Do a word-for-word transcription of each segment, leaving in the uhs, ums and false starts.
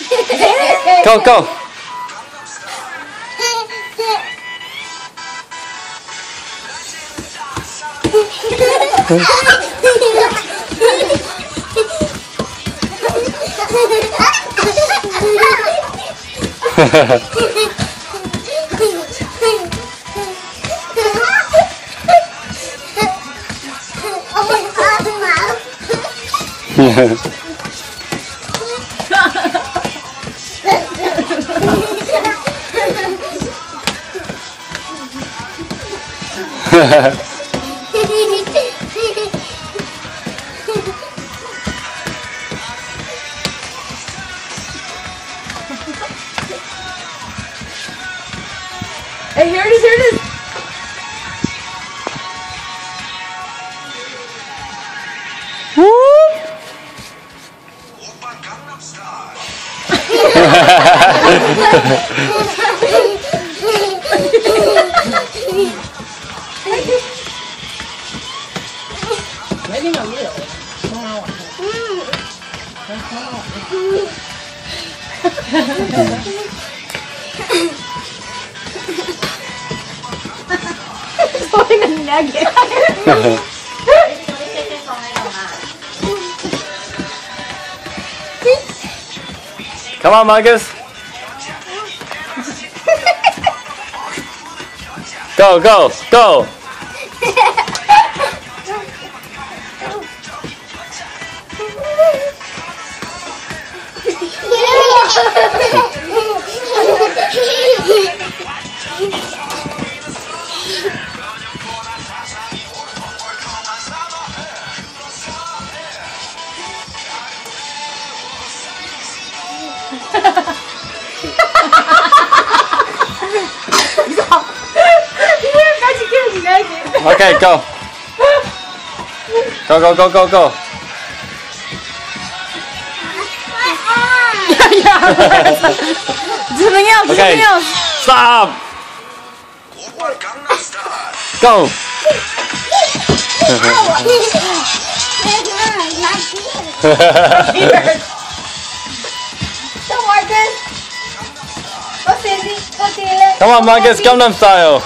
Go, go. Hey, here it is, here it is. Woo! gangnam style. Maybe not real. It's holding a nugget. Come on, Marcus. Go, go, go. Okay, go. Go, go, go, go, go. Something else, Okay. something else. Stop. gangnam style. Go. Come on, Marcus, Gangnam style.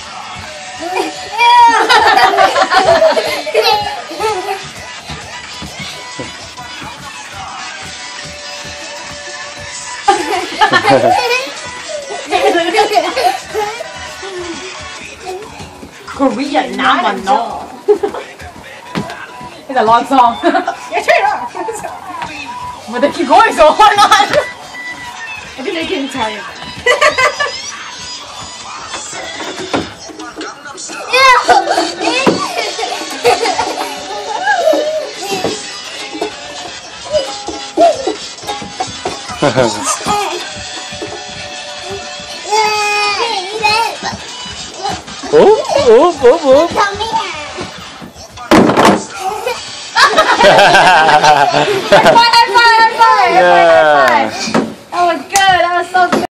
Korean naman, no? It's a long song. Yeah, turn it off. But they keep going, so why not? I think they can Italian. Oh, oh, oh, oh. High five, high five, high five, high five. Yeah. That was good, that was so good.